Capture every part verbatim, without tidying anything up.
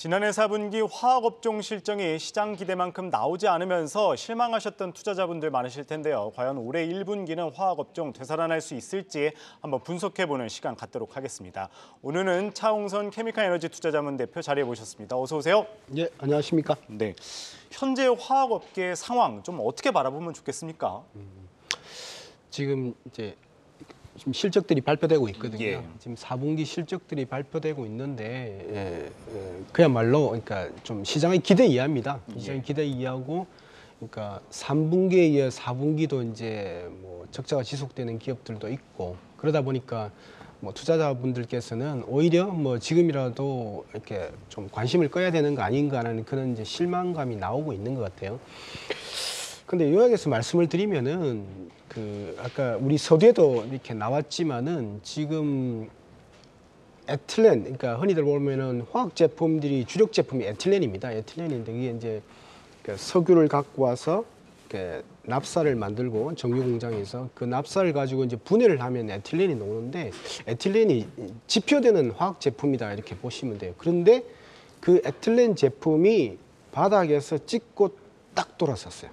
지난해 사 분기 화학업종 실적이 시장 기대만큼 나오지 않으면서 실망하셨던 투자자분들 많으실 텐데요. 과연 올해 일 분기는 화학업종 되살아날 수 있을지 한번 분석해보는 시간 갖도록 하겠습니다. 오늘은 차홍선 케미칼에너지 투자자문 대표 자리에 모셨습니다. 어서 오세요. 네, 안녕하십니까? 네, 현재 화학업계 상황 좀 어떻게 바라보면 좋겠습니까? 음, 지금 이제 지금 실적들이 발표되고 있거든요. 예. 지금 사 분기 실적들이 발표되고 있는데 예, 예, 그야말로 그러니까 좀 시장의 기대 이하입니다. 시장의 예. 기대 이하고 그러니까 삼 분기에 이어 사 분기도 이제 뭐 적자가 지속되는 기업들도 있고 그러다 보니까 뭐 투자자분들께서는 오히려 뭐 지금이라도 이렇게 좀 관심을 꺼야 되는 거 아닌가라는 그런 이제 실망감이 나오고 있는 것 같아요. 근데 요약해서 말씀을 드리면은 그 아까 우리 서두에도 이렇게 나왔지만은 지금 에틸렌, 그러니까 흔히들 보면은 화학 제품들이 주력 제품이 에틸렌입니다. 에틸렌인데 이게 이제 그 석유를 갖고 와서 그 납사를 만들고 정유 공장에서 그 납사를 가지고 이제 분해를 하면 에틸렌이 나오는데 에틸렌이 지표되는 화학 제품이다 이렇게 보시면 돼요. 그런데 그 에틸렌 제품이 바닥에서 찍고 딱 돌아섰어요.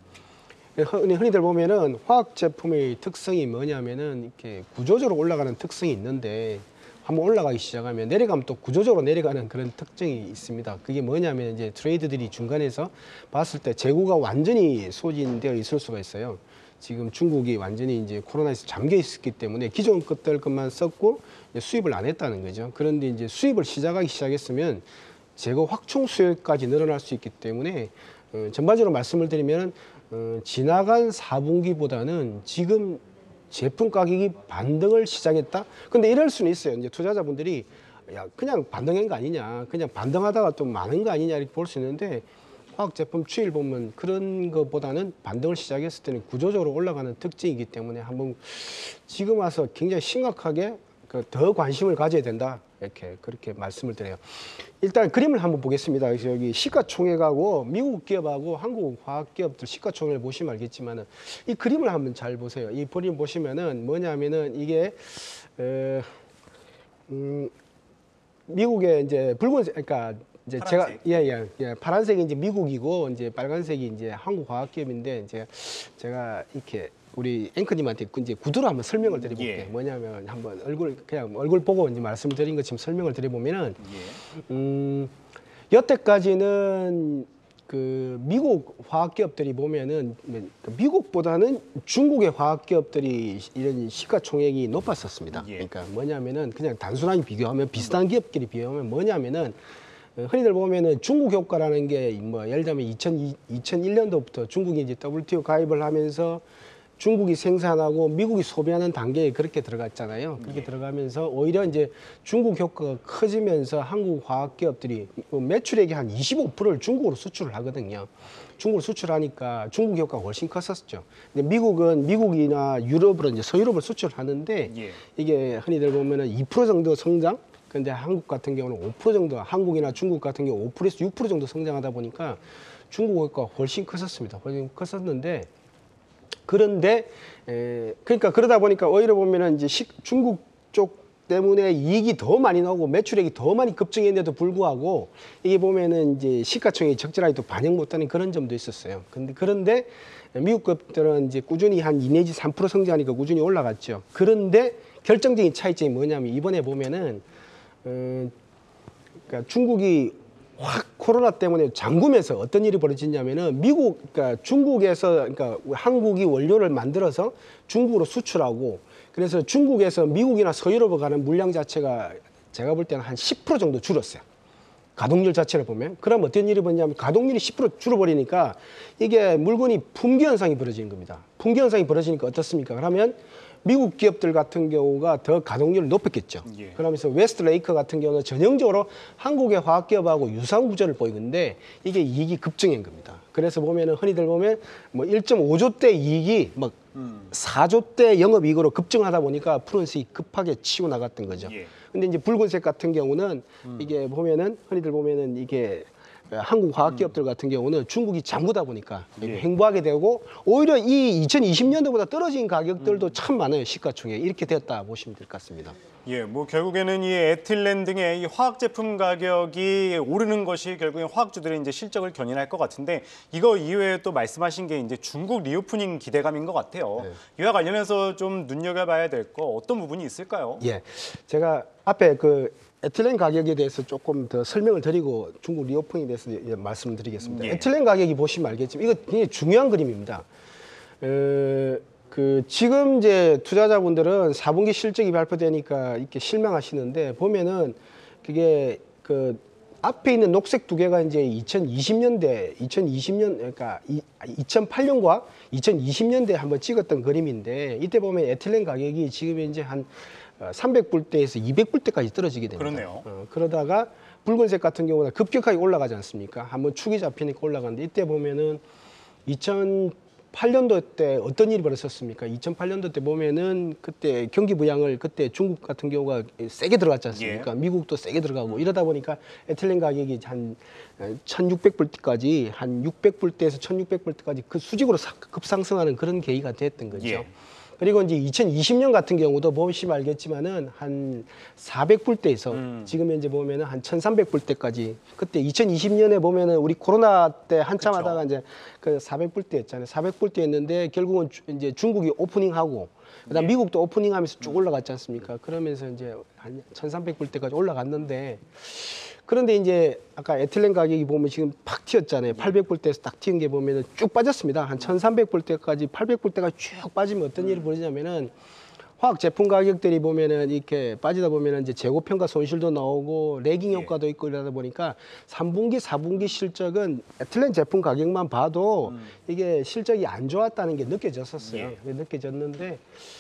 흔히들 보면은 화학 제품의 특성이 뭐냐면은 이렇게 구조적으로 올라가는 특성이 있는데 한번 올라가기 시작하면 내려가면 또 구조적으로 내려가는 그런 특징이 있습니다. 그게 뭐냐면 이제 트레이드들이 중간에서 봤을 때 재고가 완전히 소진되어 있을 수가 있어요. 지금 중국이 완전히 이제 코로나에서 잠겨 있었기 때문에 기존 것들 것만 썼고 수입을 안 했다는 거죠. 그런데 이제 수입을 시작하기 시작했으면 재고 확충 수요까지 늘어날 수 있기 때문에 어, 전반적으로 말씀을 드리면 어, 지나간 사 분기보다는 지금 제품 가격이 반등을 시작했다? 근데 이럴 수는 있어요. 이제 투자자분들이 야, 그냥 반등한 거 아니냐. 그냥 반등하다가 또 많은 거 아니냐 이렇게 볼 수 있는데 화학 제품 추이를 보면 그런 것보다는 반등을 시작했을 때는 구조적으로 올라가는 특징이기 때문에 한번 지금 와서 굉장히 심각하게 그 더 관심을 가져야 된다. 이렇게 그렇게 말씀을 드려요. 일단 그림을 한번 보겠습니다. 그래서 여기 시가총액하고 미국 기업하고 한국 화학 기업들 시가총액을 보시면 알겠지만은 이 그림을 한번 잘 보세요. 이 그림 보시면은 뭐냐면은 이게 에, 음, 미국의 이제 붉은색, 그러니까 이제 파란색. 제가 예예 예, 예, 파란색이 이제 미국이고 이제 빨간색이 이제 한국 화학 기업인데 이제 제가 이렇게 우리 앵커님한테 이제 구두로 한번 설명을 드려볼게요. 예. 뭐냐면 한번 얼굴 그냥 얼굴 보고 이제 말씀드린 것처럼 설명을 드려보면은 예. 음, 여태까지는 그 미국 화학 기업들이 보면은 미국보다는 중국의 화학 기업들이 이런 시가총액이 높았었습니다. 예. 그러니까 뭐냐면은 그냥 단순하게 비교하면 비슷한 기업끼리 비교하면 뭐냐면은 흔히들 보면은 중국 효과라는 게 뭐 예를 들면 이천일 년도부터 중국이 이제 더블유티오 가입을 하면서 중국이 생산하고 미국이 소비하는 단계에 그렇게 들어갔잖아요. 그렇게 예. 들어가면서 오히려 이제 중국 효과가 커지면서 한국 화학 기업들이 매출액의 한 이십오 퍼센트를 중국으로 수출을 하거든요. 중국으로 수출하니까 중국 효과가 훨씬 컸었죠. 근데 미국은 미국이나 유럽으로 이제 서유럽을 수출하는데 예. 이게 흔히들 보면은 이 퍼센트 정도 성장. 근데 한국 같은 경우는 오 퍼센트 정도, 한국이나 중국 같은 경우 오 퍼센트에서 육 퍼센트 정도 성장하다 보니까 중국 효과가 훨씬 컸었습니다. 훨씬 컸었는데 그런데 에, 그러니까 그러다 보니까 오히려 보면은 이제 시, 중국 쪽 때문에 이익이 더 많이 나오고 매출액이 더 많이 급증했는데도 불구하고 이게 보면은 이제 시가총액이 적절하게 또 반영 못하는 그런 점도 있었어요. 근데 그런데 미국 것들은 이제 꾸준히 한 이 내지 삼 퍼센트 성장하니까 꾸준히 올라갔죠. 그런데 결정적인 차이점이 뭐냐면 이번에 보면은 어, 그러니까 중국이 확 코로나 때문에 잠그면서 어떤 일이 벌어졌냐면은 미국, 그러니까 중국에서, 그러니까 한국이 원료를 만들어서 중국으로 수출하고 그래서 중국에서 미국이나 서유럽으로 가는 물량 자체가 제가 볼 때는 한 십 퍼센트 정도 줄었어요. 가동률 자체를 보면. 그럼 어떤 일이 벌어지냐면 가동률이 십 퍼센트 줄어버리니까 이게 물건이 품귀 현상이 벌어지는 겁니다. 품귀 현상이 벌어지니까 어떻습니까? 그러면 미국 기업들 같은 경우가 더 가동률을 높였겠죠. 예. 그러면서 웨스트레이크 같은 경우는 전형적으로 한국의 화학기업하고 유사한 구조를 보이는데 이게 이익이 급증한 겁니다. 그래서 보면은 흔히들 보면 뭐 일 점 오 조 대 이익이 막 음. 사 조 대 영업이익으로 급증하다 보니까 푸른색이 급하게 치고 나갔던 거죠. 예. 근데 이제 붉은색 같은 경우는 음. 이게 보면은 흔히들 보면은 이게 한국 화학 기업들 같은 경우는 중국이 잠그다 보니까 예. 행보하게 되고 오히려 이 이천이십 년도보다 떨어진 가격들도 참 많아요. 시가총액 이렇게 됐다 보시면 될 것 같습니다. 예, 뭐 결국에는 이 에틸렌 등의 이 화학 제품 가격이 오르는 것이 결국엔 화학주들의 이제 실적을 견인할 것 같은데 이거 이외에 또 말씀하신 게 이제 중국 리오프닝 기대감인 것 같아요. 네. 이와 관련해서 좀 눈여겨봐야 될 거 어떤 부분이 있을까요? 예, 제가 앞에 그 에틸렌 가격에 대해서 조금 더 설명을 드리고 중국 리오프닝에 대해서 예, 말씀을 드리겠습니다. 예. 에틸렌 가격이 보시면 알겠지만 이거 굉장히 중요한 그림입니다. 어, 그 지금 이제 투자자분들은 사 분기 실적이 발표되니까 이렇게 실망하시는데 보면은 그게 그 앞에 있는 녹색 두 개가 이제 이천이십 년대, 이천이십 년 그러니까 이천팔 년과 이천이십 년대에 한번 찍었던 그림인데 이때 보면 에틸렌 가격이 지금 이제 한 삼백 불대에서 이백 불대까지 떨어지게 됩니다. 그러네요. 어, 그러다가 붉은색 같은 경우는 급격하게 올라가지 않습니까? 한번 축이 잡히니까 올라가는데 이때 보면은 이천팔 년도 때 어떤 일이 벌어졌습니까? 이천팔 년도 때 보면은 그때 경기 부양을 그때 중국 같은 경우가 세게 들어갔지 않습니까? 예. 미국도 세게 들어가고 이러다 보니까 에틸렌 가격이 한 천육백 불대까지 한 육백 불대에서 천육백 불대까지 그 수직으로 급상승하는 그런 계기가 됐던 거죠. 예. 그리고 이제 이천이십 년 같은 경우도 보시면 알겠지만은 한 사백 불대에서 음. 지금 현재 보면은 한 천삼백 불대까지 그때 이천이십 년에 보면은 우리 코로나 때 한참 그쵸. 하다가 이제 그 사백 불대였잖아요. 사백 불대였는데 결국은 주- 이제 중국이 오프닝하고 그다음 예. 미국도 오프닝하면서 쭉 올라갔지 않습니까? 그러면서 이제 한 천삼백 불대까지 올라갔는데 그런데 이제 아까 에틸렌 가격이 보면 지금 팍 튀었잖아요. 팔백 불대에서 딱 튀은 게 보면은 쭉 빠졌습니다. 한 천삼백 불대까지 팔백 불대까지 쭉 빠지면 어떤 일이 벌어지냐면은 화학 제품 가격들이 보면은 이렇게 빠지다 보면은 이제 재고 평가 손실도 나오고 레깅 예. 효과도 있고 이러다 보니까 삼 분기, 사 분기 실적은 에틸렌 제품 가격만 봐도 이게 실적이 안 좋았다는 게 느껴졌었어요. 예. 느껴졌는데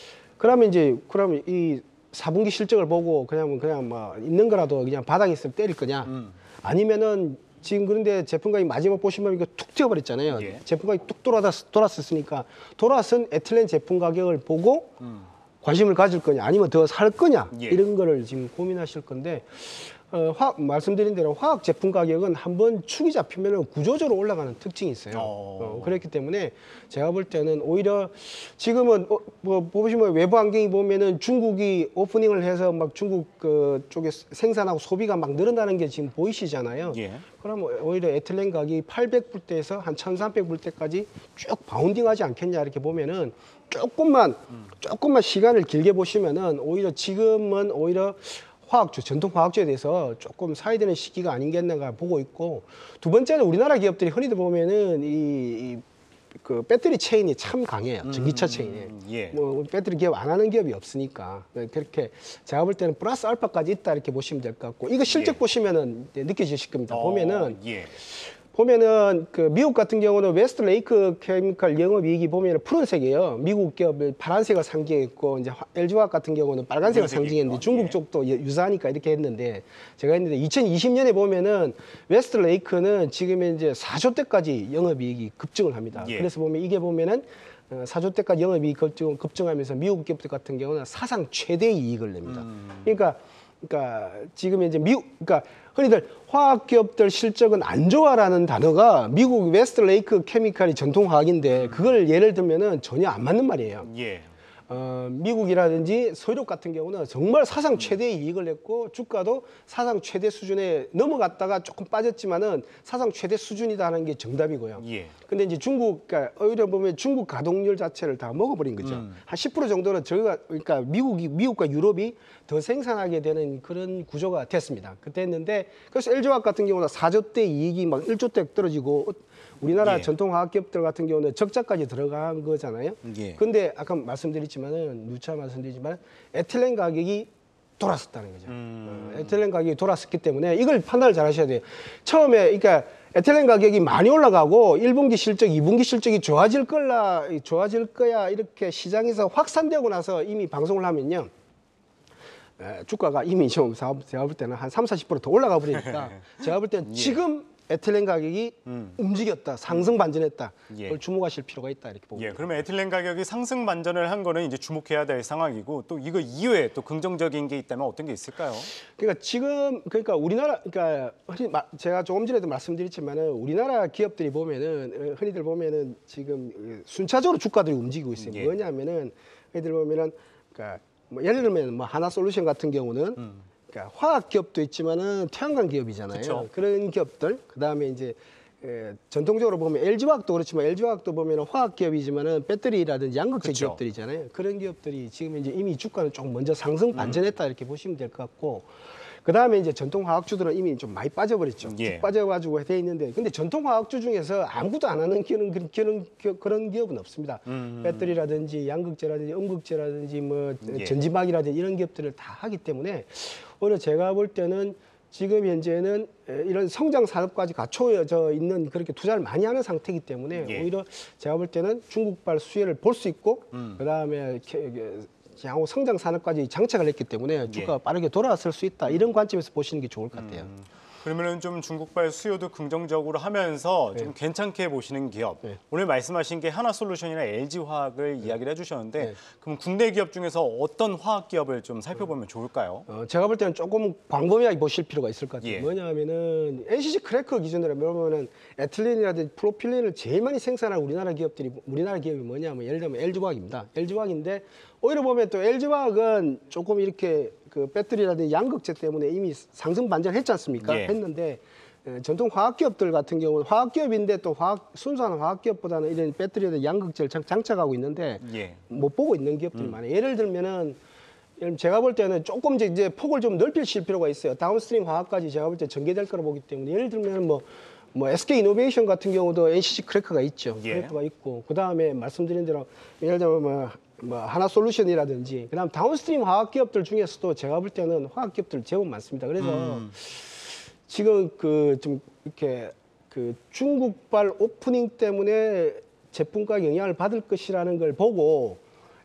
그러면 이제 그러면 이 사 분기 실적을 보고 그냥 그냥 뭐 있는 거라도 그냥 바닥에 있으면 때릴 거냐? 음. 아니면은 지금 그런데 제품 가격 마지막 보시면 이거 툭 튀어버렸잖아요. 예. 제품 가격이 뚝 돌아왔, 돌았었으니까 돌아선 에틸렌 제품 가격을 보고 음. 관심을 가질 거냐 아니면 더 살 거냐 예. 이런 거를 지금 고민하실 건데 어, 화, 말씀드린 대로 화학 제품 가격은 한번 축이 잡히면 구조적으로 올라가는 특징이 있어요. 어. 어, 그렇기 때문에 제가 볼 때는 오히려 지금은 어, 뭐 보시면 외부 환경이 보면은 중국이 오프닝을 해서 막 중국 그 쪽에 생산하고 소비가 막 늘어나는 게 지금 보이시잖아요. 예. 그럼 오히려 에틸렌 가격이 팔백 불대에서 한 천삼백 불대까지 쭉 바운딩하지 않겠냐 이렇게 보면은 조금만 조금만 시간을 길게 보시면은 오히려 지금은 오히려 화학주, 전통 화학주에 대해서 조금 사야 되는 시기가 아니겠는가 보고 있고 두 번째는 우리나라 기업들이 흔히들 보면은 이, 이 그 배터리 체인이 참 강해요. 전기차 체인이. 예. 뭐 배터리 기업 안 하는 기업이 없으니까 그렇게 제가 볼 때는 플러스 알파까지 있다 이렇게 보시면 될 것 같고 이거 실적 예. 보시면은 느껴지실 겁니다. 어, 보면은 예. 보면은 그 미국 같은 경우는 웨스트 레이크 케미칼 영업이익이 보면은 푸른색이에요. 미국 기업을 파란색을 상징했고 이제 엘지화학 같은 경우는 빨간색을 푸른색이 상징했는데 있고, 중국 예. 쪽도 유- 유사하니까 이렇게 했는데 제가 했는데 이천이십 년에 보면은 웨스트 레이크는 지금 이제 사조 대까지 영업이익이 급증을 합니다. 예. 그래서 보면 이게 보면은 어, 사조 대까지 영업이익 급증, 급증하면서 미국 기업들 같은 경우는 사상 최대 이익을 냅니다. 음. 그러니까 그러니까 지금 이제 미국 그러니까 흔히들 화학 기업들 실적은 안 좋아라는 단어가 미국 웨스트 레이크 케미칼이 전통 화학인데 그걸 예를 들면은 전혀 안 맞는 말이에요. 예. 어, 미국이라든지 서유럽 같은 경우는 정말 사상 최대의 이익을 냈고 주가도 사상 최대 수준에 넘어갔다가 조금 빠졌지만은 사상 최대 수준이다 하는 게 정답이고요. 예. 근데 이제 중국, 그러니까 오히려 보면 중국 가동률 자체를 다 먹어버린 거죠. 음. 한 십 퍼센트 정도는 저희가, 그러니까 미국이, 미국과 유럽이 더 생산하게 되는 그런 구조가 됐습니다. 그때 했는데, 그래서 엘지화학 같은 경우는 사조 대 이익이 막 일조 대 떨어지고, 우리나라 예. 전통화학 기업들 같은 경우는 적자까지 들어간 거잖아요. 예. 근데 아까 말씀드렸지만은, 누차 말씀드리지만, 에틸렌 가격이 돌았었다는 거죠. 음. 어, 에틸렌 가격이 돌았었기 때문에 이걸 판단을 잘 하셔야 돼요. 처음에, 그러니까 에틸렌 가격이 많이 올라가고 일 분기 실적, 이 분기 실적이 좋아질 거라, 좋아질 거야 이렇게 시장에서 확산되고 나서 이미 방송을 하면요. 에, 주가가 이미 좀 제가 볼 때는 한 삼, 사십 퍼센트 더 올라가 버리니까 제가 볼 때는 예. 지금 에틸렌 가격이 음. 움직였다, 상승 반전했다. 예. 그걸 주목하실 필요가 있다 이렇게 보고. 예, 그러면 에틸렌 가격이 상승 반전을 한 거는 이제 주목해야 될 상황이고 또 이거 이외에 또 긍정적인 게 있다면 어떤 게 있을까요? 그러니까 지금 그러니까 우리나라 그러니까 흔히 마- 제가 조금 전에도 말씀드렸지만은 우리나라 기업들이 보면은 어, 흔히들 보면은 지금 순차적으로 주가들이 움직이고 있어요. 예. 뭐냐면은 흔히들 보면은 그러니까 뭐 예를 들면 뭐 하나솔루션 같은 경우는 음. 그러니까 화학 기업도 있지만은 태양광 기업이잖아요. 그쵸. 그런 기업들 그다음에 이제 에, 전통적으로 보면 엘지화학도 그렇지만 엘지화학도 보면은 화학 기업이지만은 배터리라든지 양극재 그쵸. 기업들이잖아요. 그런 기업들이 지금 이제 이미 주가는 좀 먼저 상승 반전했다 이렇게 보시면 될 것 같고, 그 다음에 이제 전통 화학주들은 이미 좀 많이 빠져버렸죠. 예. 쭉 빠져가지고 돼 있는데, 근데 전통 화학주 중에서 아무도 안 하는 그런 그런 그런, 기- 그런 기업은 없습니다. 음. 배터리라든지 양극재라든지 음극재라든지 뭐 예. 전지막이라든지 이런 기업들을 다 하기 때문에 오히려 제가 볼 때는 지금 현재는 에, 이런 성장 산업까지 갖춰져 있는 그렇게 투자를 많이 하는 상태이기 때문에 예. 오히려 제가 볼 때는 중국발 수혜를 볼 수 있고 음. 그다음에 게- 게- 향후 성장 산업까지 장착을 했기 때문에 주가가 예. 빠르게 돌아왔을 수 있다 이런 관점에서 보시는 게 좋을 것 같아요. 음, 그러면은 좀 중국발 수요도 긍정적으로 하면서 좀 괜찮게 보시는 기업. 네. 오늘 말씀하신 게 하나솔루션이나 엘지화학을 이야기를 해주셨는데 네. 그럼 국내 기업 중에서 어떤 화학 기업을 좀 살펴보면 좋을까요? 어, 제가 볼 때는 조금 광범위하게 보실 필요가 있을 것 같아요. 예. 뭐냐면은 엔씨씨 크래커 기준으로 보면은 에틸렌이라든지 프로필렌을 제일 많이 생산하는 우리나라 기업들이 우리나라 기업이 뭐냐면 예를 들면 엘지화학입니다. 엘지화학인데 오히려 보면 또 엘지화학은 조금 이렇게 그 배터리라든지 양극재 때문에 이미 상승 반전했지 않습니까? 예. 했는데 에, 전통 화학 기업들 같은 경우는 화학 기업인데 또 화학 순수한 화학 기업보다는 이런 배터리나 양극재를 장, 장착하고 있는데 예. 못 보고 있는 기업들이 많아요. 예를 들면은 예를 제가 볼 때는 조금 이제- 이제 폭을 좀 넓히실 필요가 있어요. 다운스트림 화학까지 제가 볼 때 전개될 거라 보기 때문에 예를 들면 뭐, 뭐 에스케이 이노베이션 같은 경우도 엔씨씨 크래커가 있죠. 예. 크래커가 있고 그 다음에 말씀드린 대로 예를 들면 뭐, 뭐 하나솔루션이라든지 그다음 다운스트림 화학 기업들 중에서도 제가 볼 때는 화학 기업들 제법 많습니다. 그래서 음. 지금 그 좀 이렇게 그 중국발 오프닝 때문에 제품가 영향을 받을 것이라는 걸 보고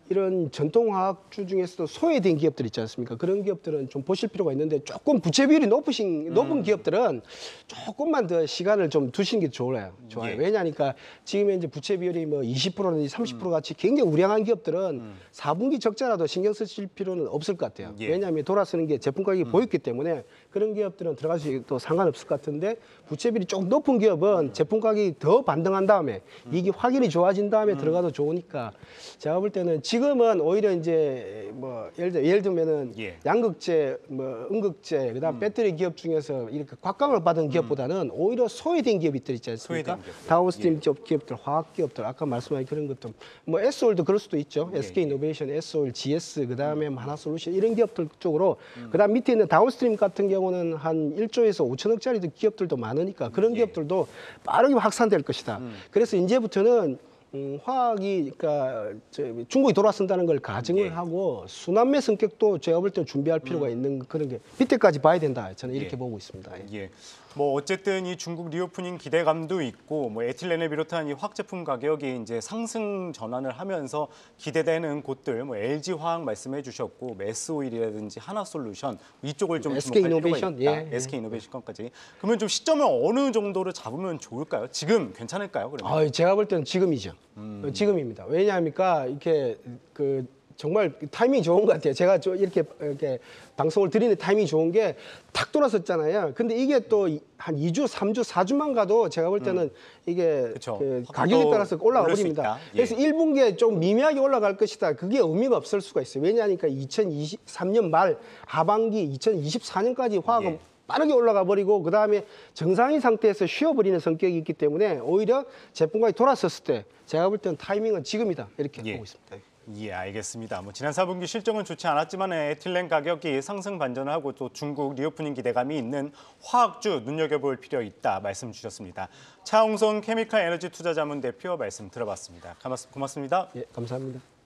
이런 전통화학주 중에서도 소외된 기업들 있지 않습니까? 그런 기업들은 좀 보실 필요가 있는데 조금 부채 비율이 높으신 높은 기업들은 조금만 더 시간을 좀 두시는 게 좋아요. 좋아요. 예. 왜냐하니까 지금 현재 부채 비율이 뭐 이십 퍼센트든지 삼십 퍼센트 같이 굉장히 우량한 기업들은 사 분기 적자라도 신경 쓰실 필요는 없을 것 같아요. 예. 왜냐하면 돌아서는 게 제품 가격이 보였기 때문에 그런 기업들은 들어가셔도 상관없을 것 같은데 부채 비율이 조금 높은 기업은 제품 가격이 더 반등한 다음에 이게 확연히 좋아진 다음에 들어가도 좋으니까 제가 볼 때는 지금은 오히려 이제 뭐 예를 들 예를 들면은 예. 양극재, 뭐 음극재, 그다음 배터리 기업 중에서 이렇게 곽강을 받은 기업보다는 오히려 소외된 기업이 있지 않습니까? 소외된 기업들. 다운스트림 기업 기업들, 화학 기업들, 아까 말씀하신 그런 것도 뭐 에스오일도 그럴 수도 있죠. 예, 에스케이 예. 이노베이션, 에스오일, 지에스, 그다음에 뭐 하나솔루션 이런 기업들 쪽으로 그다음 밑에 있는 다운스트림 같은 경우는 한 일조에서 오천억짜리 기업들도 많으니까 그런 예. 기업들도 빠르게 확산될 것이다. 음. 그래서 이제부터는 음, 화학이 그러니까 저, 중국이 돌아선다는 걸 가정을 예. 하고 순환매 성격도 제가 볼 때 준비할 필요가 있는 그런 게 밑에까지 봐야 된다. 저는 이렇게 예. 보고 있습니다. 예. 예. 뭐 어쨌든 이 중국 리오프닝 기대감도 있고 뭐 에틸렌을 비롯한 이 화학 제품 가격이 이제 상승 전환을 하면서 기대되는 곳들 뭐 엘지 화학 말씀해 주셨고 뭐 에스오일이라든지 하나솔루션 이쪽을 좀 에스케이 주목할 필요가 이노베이션, 있다. 예, 예. 에스케이 이노베이션까지. 그러면 좀 시점을 어느 정도로 잡으면 좋을까요? 지금 괜찮을까요? 그러면? 아, 제가 볼 때는 지금이죠. 음. 어, 지금입니다. 왜냐합니까? 이렇게 그 정말 타이밍이 좋은 것 같아요. 제가 저 이렇게 이렇게 방송을 드리는 타이밍이 좋은 게 탁 돌아섰잖아요. 근데 이게 또 한 이 주, 삼 주, 사 주만 가도 제가 볼 때는 이게 그쵸. 그 확 가격에 또 따라서 올라가 오를 수 버립니다. 있다. 예. 그래서 일 분기에 좀 미미하게 올라갈 것이다. 그게 의미가 없을 수가 있어요. 왜냐하니까 이천이십삼 년 말 하반기 이천이십사 년까지 화학은 예. 빠르게 올라가 버리고 그 다음에 정상인 상태에서 쉬어버리는 성격이 있기 때문에 오히려 제품가격이 돌아섰을 때 제가 볼 때는 타이밍은 지금이다 이렇게 예. 보고 있습니다. 예, 알겠습니다. 뭐 지난 사 분기 실적은 좋지 않았지만 에틸렌 가격이 상승 반전하고 또 중국 리오프닝 기대감이 있는 화학주 눈여겨볼 필요 있다 말씀 주셨습니다. 차홍선 케미칼 에너지 투자자문 대표 말씀 들어봤습니다. 고맙습니다. 예, 감사합니다.